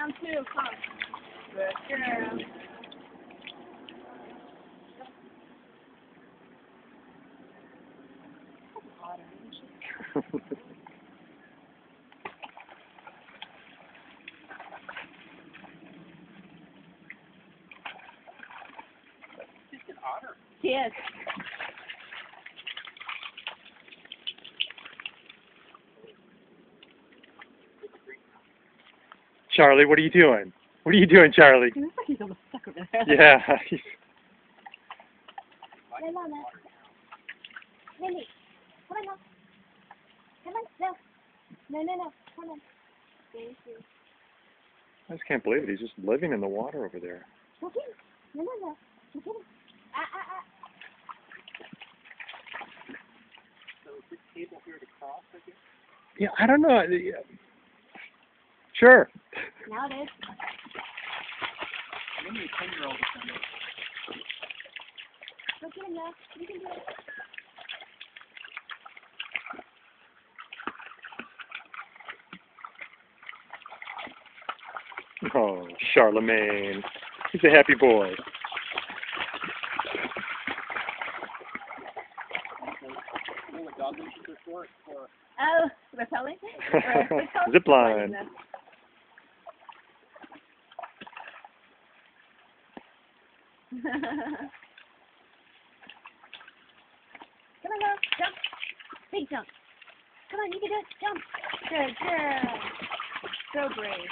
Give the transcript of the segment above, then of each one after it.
down too. Come. Good girl. She's an otter. She is. Charlie, what are you doing? What are you doing, Charlie? He looks like he's almost stuck over there. Yeah. Lily, come on now. Come on, no. No. Come on. Thank you. I just can't believe it. He's just living in the water over there. Okay. No. Okay. So is this table here to cross, I guess? Yeah, I don't know. Sure. Now it is. Maybe a 10-year-old is done it. Go get him now. You can do it. Oh, Charlemagne. He's a happy boy. Oh, a dog leash is for Oh, rappelling? Zip line. Come on, girl. Jump. Big jump. Come on, you can do it. Jump. Good girl. So brave.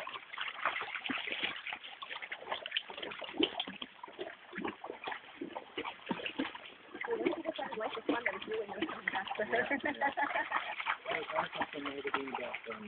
So once you get that life of fun, that is really going to come back for her. I something maybe being back then.